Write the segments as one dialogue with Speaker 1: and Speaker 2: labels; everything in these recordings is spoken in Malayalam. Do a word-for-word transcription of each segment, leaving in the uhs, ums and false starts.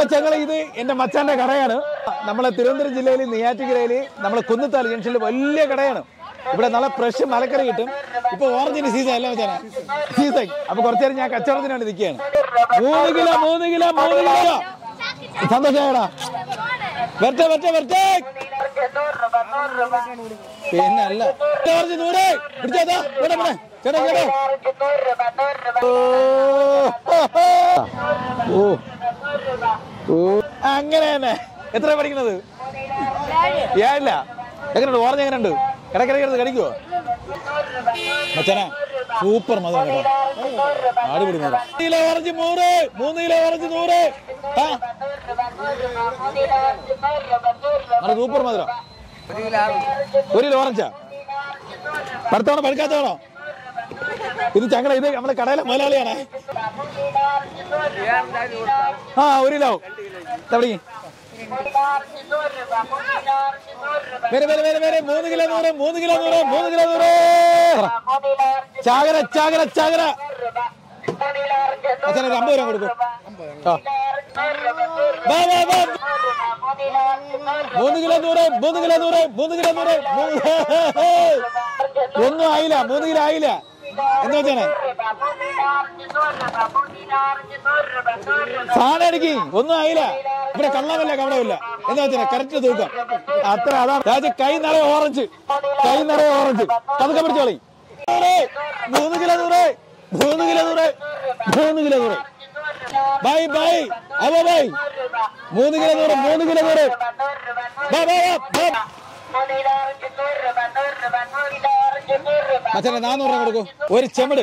Speaker 1: ചങ്ങള ഇത് എന്റെ മച്ചാന്റെ കടയാണ്. നമ്മളെ തിരുവനന്തപുരം ജില്ലയിൽ നെയ്യാറ്റിൻകരയിൽ നമ്മളെ കുന്നത്താൽ ജംഗ്ഷനിൽ വലിയ കടയാണ്. ഇവിടെ നല്ല ഫ്രഷ് മലക്കറി കിട്ടും. ഇപ്പൊ ഓറഞ്ചിന്റെ സീസൺ അല്ല മച്ചാനെ, സീസൺ. അപ്പൊ കുറച്ചു നേരം ഞാൻ കച്ചവടത്തിന് വേണ്ടി നിൽക്കുകയാണ്. മൂന്ന് കിലോ മൂന്ന് കിലോ മൂന്ന് കിലോ സന്തോഷമായടാ. വരട്ടെ വരട്ടെ വരട്ടെ. പിന്നെ അല്ല നൂറ് പിടിച്ചാ ഇവിടെ ഇവിടെ ചേട്ടാ ചേട്ടാ. ഓ ഓ അങ്ങനെ തന്നെ. എത്ര പഠിക്കുന്നത്? ഏഴില്ല. എങ്ങനെയുണ്ട് ഓറഞ്ച്? എങ്ങനെയുണ്ട്? ഇടയ്ക്കിടയ്ക്ക് കടിക്കുവോ മച്ചാനെ? സൂപ്പർ മധുരം കേട്ടോ, അടിപൊളി മധുരം. കിലോ ഓറഞ്ച് നൂറ്, മൂന്ന് കിലോ ഓറഞ്ച് നൂറ്. സൂപ്പർ മധുരം. ഒരു കിലോ ഓറഞ്ചാ? പടുത്താണോ പഴുക്കാത്തതാണോ? ഇത് ചങ്ങല, ഇത് നമ്മുടെ കടയിലെ മുതലാളിയാണ്. ആ ഒരു കിലോ തുടങ്ങി. വരെ വരെ വരെ വരെ മൂന്ന് കിലോ നൂറ്, മൂന്ന് കിലോ നൂറ്, മൂന്ന് കിലോ നൂറ്. ചാകര ചാകര ചാകര അച്ഛനെ ഒരു അമ്പത് രൂപ കൊടുക്കും. മൂന്ന് കിലോ നൂറ്, മൂന്ന് കിലോ നൂറ്, മൂന്ന് കിലോ നൂറ്. ഒന്നും ആയില്ല, മൂന്ന് കിലോ ആയില്ല. എന്താ വെച്ചാണ് സാധനം അടിക്കി, ഒന്നും ആയില്ല. ഇവിടെ കള്ളമല്ല കവടമില്ല. എന്താ വെച്ചാൽ കറക്റ്റ് തൂക്കം അത്ര. അതാണ് രാജ. കൈ നിറയെ ഓറഞ്ച്, കൈ നിറയെ ഓറഞ്ച്. പതുക്കെ പിടിച്ചോളി. മൂന്ന് കിലോ നൂറ്, മൂന്ന് കിലോ നൂറ്, മൂന്ന് കിലോ നൂറ്. ബൈ ബൈ അവ ബൈ. മൂന്ന് കിലോ നൂറ്, മൂന്ന് കിലോ നൂറ്. അച്ഛനെ നാന്നൂറ് രൂപ കൊടുക്കൂ. ഒരു ചെമിട്.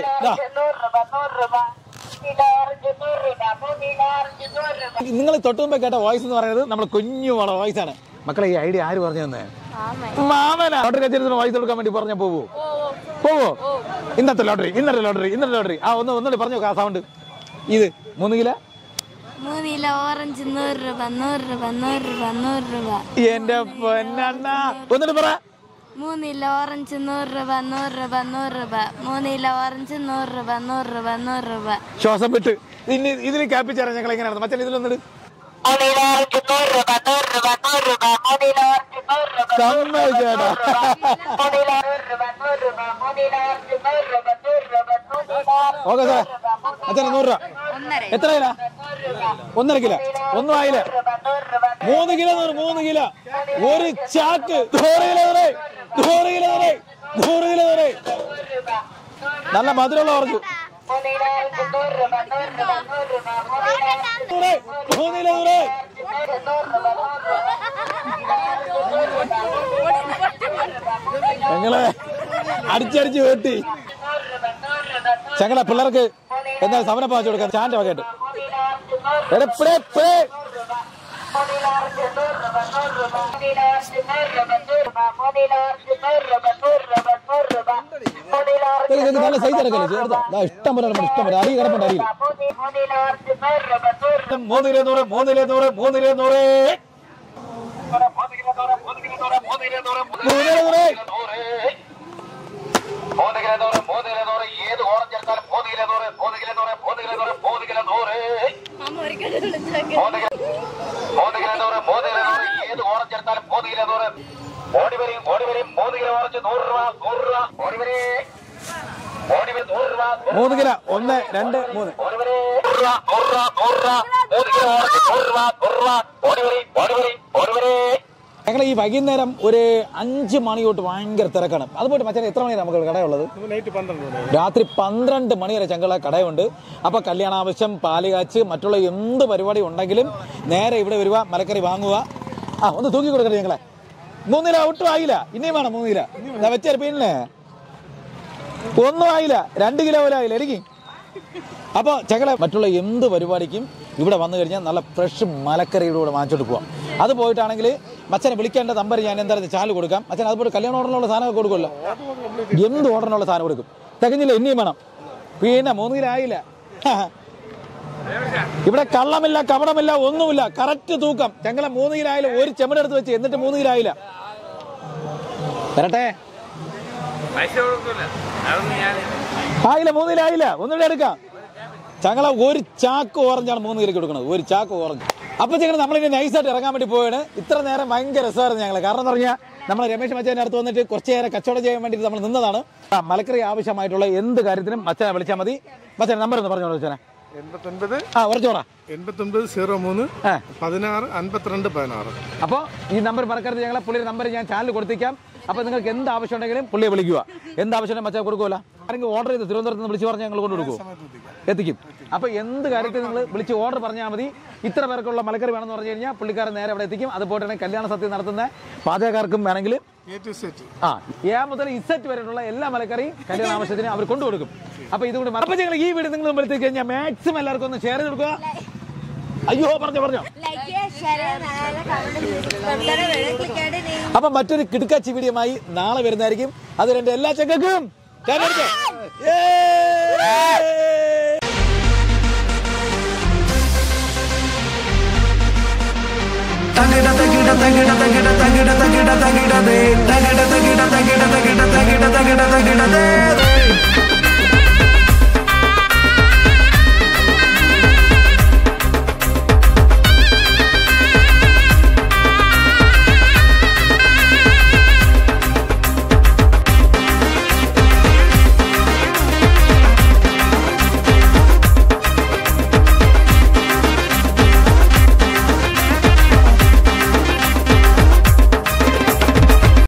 Speaker 1: നിങ്ങൾ തൊട്ടുമുമ്പേ കേട്ട വോയിസ് എന്ന് പറയുന്നത് നമ്മുടെ കുഞ്ഞു മോളെ വോയിസ് ആണ്. മക്കളെ ഈ ഐഡിയ ആര് പറഞ്ഞു തന്നെ? മാമനാ. ലോട്ടറി കച്ചേരി വോയിസ് കൊടുക്കാൻ വേണ്ടി പറഞ്ഞ പോവോ പോവോ? ഇന്നത്തെ ലോട്ടറി, ഇന്നത്തെ ലോട്ടറി, ഇന്നത്തെ ലോട്ടറി. ആ ഒന്ന് ഒന്നുകൂടി പറഞ്ഞു നോക്കാം സൗണ്ട്. ഇത് മൂന്ന് കിലോ
Speaker 2: മൂന്ന് കിലോ ഓറഞ്ച് നൂറ് രൂപ, നൂറ് രൂപ, നൂറ് രൂപ, നൂറ് രൂപ.
Speaker 1: എന്റെ പൊന്നണ്ണ ഒന്നിട്ട് പറ.
Speaker 2: മൂന്ന് കിലോ ഓറഞ്ച് നൂറ് രൂപ, നൂറ് രൂപ, നൂറ് രൂപ. മൂന്ന് കിലോ ഓറഞ്ച് നൂറ് രൂപ, നൂറ് രൂപ, നൂറ് രൂപ.
Speaker 1: ശ്വാസം വിട്ട് ഇനി ഇതിൽ ക്യാപ്പിച്ചാരാ ഞങ്ങൾ എങ്ങനെയാണ് മച്ചാൻ? ഇതിലൊന്നിട്ട് സമ്മതിച്ചേട്ടാ. ഓക്കെ സാറേ. അച്ഛനെ നൂറ് രൂപ. എത്ര കിലോ? ഒന്നര കിലോ. ഒന്നും ആയില്ല. മൂന്ന് കിലോ നൂറ്, മൂന്ന് കിലോ. ഒരു ചാക്ക്. നൂറ് കിലോ നൂറ്, നൂറ് കിലോ നൂറ്, നൂറ് കിലോ നൂറ്. നല്ല മധുരമുള്ള ഓറഞ്ച്. മൂന്ന് കിലോ നൂറ്. ഞങ്ങളെ അടിച്ചടിച്ച് വെട്ടി ഞങ്ങളെ പിള്ളേർക്ക് എന്താ സമരം പാച്ചു കൊടുക്കാൻ ചാന്റെ വകയായിട്ട്. നല്ല സൈസ് എടുക്കല്ലേ ചേർത്താ? ഇഷ്ടം പോലെ ഇഷ്ടം പോലെ അരി കിടപ്പുണ്ട്. അരിയിൽ മൂന്ന് കിലോ നൂറ്, മൂന്ന് കിലോ നൂറ്, മൂന്ന് കിലോ നൂറ്, മൂന്ന് കിലോ നൂറ്, മൂന്ന് കിലോ നൂറ്, മൂന്ന് കിലോ നൂറ്, മൂന്ന് കിലോ നൂറ്. ഏത് ഓറഞ്ച് എടുത്താലും മൂന്ന് കിലോ നൂറ്, മൂന്ന് കിലോ നൂറ്, മൂന്ന് കിലോ നൂറ്, മൂന്ന് കിലോ നൂറ്, മൂന്ന് കിലോ നൂറ്, മൂന്ന് കിലോ നൂറ്. ഏത് ഓറഞ്ച് എടുത്താലും മൂന്ന് കിലോ നൂറ്. ഓടി വരെയും ഓടി വരെയും മൂന്ന് കിലോ ഓറഞ്ച് നൂറ് രൂപ, നൂറ് രൂപ. ഓടി വരെ ഓടി വരെ നൂറ് രൂപ. മൂന്ന് കിലോ. ഒന്ന് രണ്ട് മൂന്ന്. ഓടി വരെ നൂറ് രൂപ, നൂറ് രൂപ, നൂറ് രൂപ. മൂന്ന് കിലോ ഓറഞ്ച് നൂറ് രൂപ, നൂറ് രൂപ. ഓടി വരെ ഓടി വരെ ഓടി വരെ. ഞങ്ങൾ ഈ വൈകുന്നേരം ഒരു അഞ്ച് മണി തൊട്ട് ഭയങ്കര തിരക്കാണ്. അതുപോലെ മച്ചാൻ എത്ര മണിയാണ് നമുക്ക് കടയുള്ളത്? രാത്രി പന്ത്രണ്ട് മണി വരെ ഞങ്ങളെ കടയുണ്ട്. അപ്പൊ കല്യാണ ആവശ്യം, പാലുകാച്ച്, മറ്റുള്ള എന്ത് പരിപാടി ഉണ്ടെങ്കിലും നേരെ ഇവിടെ വരിക, മലക്കറി വാങ്ങുക. ആ ഒന്ന് തൂക്കി കൊടുക്കട്ടെ ഞങ്ങളെ. മൂന്ന് കിലോ ഒട്ടും ആയില്ല. ഇനിയും വേണം മൂന്ന് കിലോ. വെച്ചാൽ പിന്നെ ഒന്നും ആയില്ല. രണ്ട് കിലോ പോലും ആയില്ല എനിക്ക്. അപ്പോൾ ഞങ്ങളെ മറ്റുള്ള എന്ത് പരിപാടിക്കും ഇവിടെ വന്നു കഴിഞ്ഞാൽ നല്ല ഫ്രഷ് മലക്കറിയുടെ കൂടെ വാങ്ങിച്ചോട്ട് പോവാം. അത് പോയിട്ടാണെങ്കിൽ മച്ചനെ വിളിക്കേണ്ട നമ്പർ ഞാൻ എന്തായാലും ചാനൽ കൊടുക്കാം. അച്ഛൻ അതുപോലെ കല്യാണ ഓർഡറിനുള്ള സാധനമൊക്കെ കൊടുക്കുമല്ലോ. എന്ത് ഓർഡറിനുള്ള സാധനം കൊടുക്കും. തികഞ്ഞില്ല, ഇനിയും വേണം. പിന്നെ മൂന്ന് കിലോ ആയില്ല. ഇവിടെ കള്ളമില്ല, കപടമില്ല, ഒന്നുമില്ല. കറക്റ്റ് തൂക്കം. ഞങ്ങളെ മൂന്ന് കിലോ ആയില്ല. ഒരു ചെമ്മടെടുത്ത് വെച്ച് എന്നിട്ട് മൂന്ന് കിലോ ആയില്ല. വരട്ടെ. ആയില്ല, മൂന്ന് കിലോ ആയില്ല. ഒന്നുകൂടെ എടുക്കാം. ഞങ്ങളെ ഒരു ചാക്ക് ഓറഞ്ചാണ് മൂന്ന് കിലോക്ക് കൊടുക്കുന്നത്. ഒരു ചാക്ക് ഓറഞ്ച്.
Speaker 3: അപ്പോൾ ഞങ്ങൾ നമ്മളിങ്ങനെ നൈസായിട്ട് ഇറങ്ങാൻ വേണ്ടി പോവുകയാണ്. ഇത്ര നേരം ഭയങ്കര രസമായിരുന്നു ഞങ്ങൾ. കാരണം എന്ന് പറഞ്ഞാൽ നമ്മൾ രമേശ് മച്ചാൻ്റെ അടുത്ത് വന്നിട്ട് കുറച്ച് നേരം കച്ചവടം ചെയ്യാൻ വേണ്ടിയിട്ട് നമ്മൾ നിന്നതാണ്. മലക്കറി ആവശ്യമായിട്ടുള്ള എന്ത് കാര്യത്തിനും മച്ചാനെ വിളിച്ചാൽ മതി. മച്ചാൻ നമ്പർ ഒന്ന് പറഞ്ഞോളൂ മച്ചാനെ.
Speaker 4: എൺപത്തൊൻപത്
Speaker 3: ആ ഉറച്ചോറാ
Speaker 4: എൺപത്തൊൻപത് സീറോ മൂന്ന് പതിനാറ് അൻപത്തിരണ്ട് പതിനാറ്.
Speaker 3: അപ്പോൾ ഈ നമ്പർ മറക്കരുത്. ഞങ്ങളെ പുള്ളിയുടെ നമ്പർ ഞാൻ ചാനൽ കൊടുത്തേക്കാം. അപ്പോൾ നിങ്ങൾക്ക് എന്ത് ആവശ്യം ഉണ്ടെങ്കിലും പുള്ളിയെ വിളിക്കുക. എന്ത് ആവശ്യം മച്ചാൻ കൊടുക്കുമല്ലോ. ആരെങ്കിലും ഓർഡർ ചെയ്ത് തിരുവനന്തപുരത്ത് നിന്ന് വിളിച്ച് പറഞ്ഞാൽ ഞങ്ങൾ കൊണ്ട് കൊടുക്കുമോ? എത്തിക്കും. അപ്പോൾ എന്ത് കാര്യത്തിൽ നിങ്ങൾ വിളിച്ച് ഓർഡർ പറഞ്ഞാൽ മതി. ഇത്ര പേർക്കുള്ള മലക്കറി വേണമെന്ന് പറഞ്ഞു കഴിഞ്ഞാൽ പുള്ളിക്കാരൻ നേരെ അവിടെ എത്തിക്കും. അതുപോലെ തന്നെ കല്യാണ സദ്യ നടത്തുന്ന പാചകക്കാർക്കും വേണമെങ്കിൽ ആ ഏ മുതൽ ഇസെറ്റ് വരെയുള്ള എല്ലാ മലക്കറിയും കല്യാണ ആവശ്യത്തിന് അവർ കൊണ്ടുകൊടുക്കും. അപ്പോൾ ഇതുകൊണ്ട് മറപ്പം ഞങ്ങൾ ഈ വീട് നിങ്ങൾ മുമ്പിൽ എത്തിക്കഴിഞ്ഞാൽ കഴിഞ്ഞാൽ മാക്സിമം എല്ലാവർക്കും ഒന്ന് ഷെയർ ചെയ്ത് കൊടുക്കുക. അയ്യോ പറഞ്ഞോ പറഞ്ഞോ. അപ്പൊ മറ്റൊരു കിടുക്കാച്ചി വീഡിയോമായി നാളെ വരുന്നതായിരിക്കും. അതിൽ എന്റെ എല്ലാ ചക്കക്കും
Speaker 5: തകിട തകിട തകിട തകിട തകിട തകിട തകിട തകിട തകിട തകിട തകിട തകിട തകിട തകിട തകിട